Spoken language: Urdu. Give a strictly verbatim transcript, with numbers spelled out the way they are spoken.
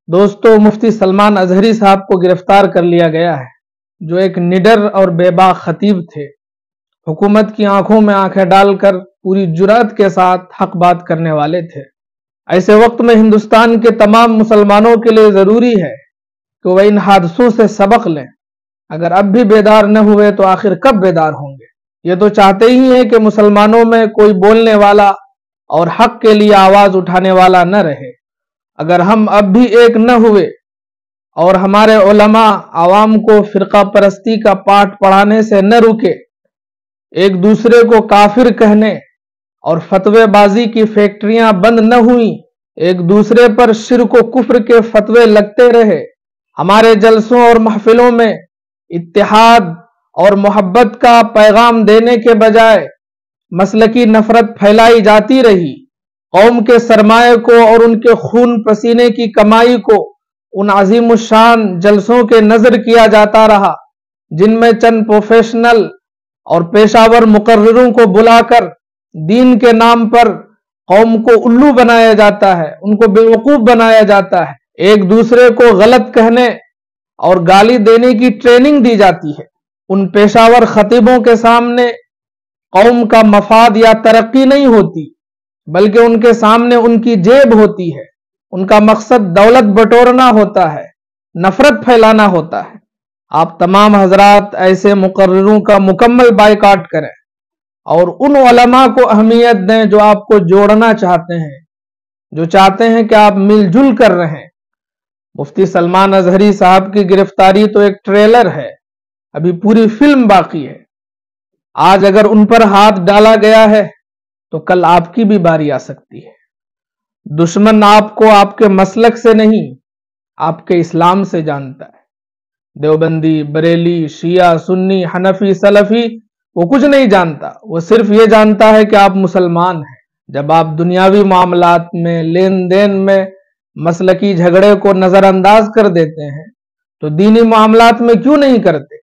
دوستو، مفتی سلمان اظہری صاحب کو گرفتار کر لیا گیا ہے، جو ایک نڈر اور بے باک خطیب تھے۔ حکومت کی آنکھوں میں آنکھیں ڈال کر پوری جرات کے ساتھ حق بات کرنے والے تھے۔ ایسے وقت میں ہندوستان کے تمام مسلمانوں کے لیے ضروری ہے کہ وہ ان حادثوں سے سبق لیں۔ اگر اب بھی بیدار نہ ہوئے تو آخر کب بیدار ہوں گے؟ یہ تو چاہتے ہی ہیں کہ مسلمانوں میں کوئی بولنے والا اور حق کے لیے آواز اٹھانے والا نہ رہے۔ اگر ہم اب بھی ایک نہ ہوئے اور ہمارے علماء عوام کو فرقہ پرستی کا پاٹ پڑھانے سے نہ رکے، ایک دوسرے کو کافر کہنے اور فتوے بازی کی فیکٹریاں بند نہ ہوئیں، ایک دوسرے پر شرک و کفر کے فتوے لگتے رہے، ہمارے جلسوں اور محفلوں میں اتحاد اور محبت کا پیغام دینے کے بجائے مسلکی نفرت پھیلائی جاتی رہی، قوم کے سرمایہ کو اور ان کے خون پسینے کی کمائی کو ان عظیم الشان جلسوں کے نظر کیا جاتا رہا جن میں چند پروفیشنل اور پیشہ ور مقرروں کو بلا کر دین کے نام پر قوم کو الو بنایا جاتا ہے، ان کو بیوقوف بنایا جاتا ہے، ایک دوسرے کو غلط کہنے اور گالی دینے کی ٹریننگ دی جاتی ہے۔ ان پیشہ ور خطیبوں کے سامنے قوم کا مفاد یا ترقی نہیں ہوتی، بلکہ ان کے سامنے ان کی جیب ہوتی ہے۔ ان کا مقصد دولت بٹورنا ہوتا ہے، نفرت پھیلانا ہوتا ہے۔ آپ تمام حضرات ایسے مقرروں کا مکمل بائیکاٹ کریں اور ان علماء کو اہمیت دیں جو آپ کو جوڑنا چاہتے ہیں، جو چاہتے ہیں کہ آپ مل جل کر رہیں۔ مفتی سلمان اظہری صاحب کی گرفتاری تو ایک ٹریلر ہے، ابھی پوری فلم باقی ہے۔ آج اگر ان پر ہاتھ ڈالا گیا ہے تو کل آپ کی بھی باری آ سکتی ہے۔ دشمن آپ کو آپ کے مسلک سے نہیں، آپ کے اسلام سے جانتا ہے۔ دیوبندی، بریلی، شیعہ، سنی، حنفی، سلفی وہ کچھ نہیں جانتا، وہ صرف یہ جانتا ہے کہ آپ مسلمان ہیں۔ جب آپ دنیاوی معاملات میں، لین دین میں مسلکی جھگڑے کو نظر انداز کر دیتے ہیں تو دینی معاملات میں کیوں نہیں کرتے؟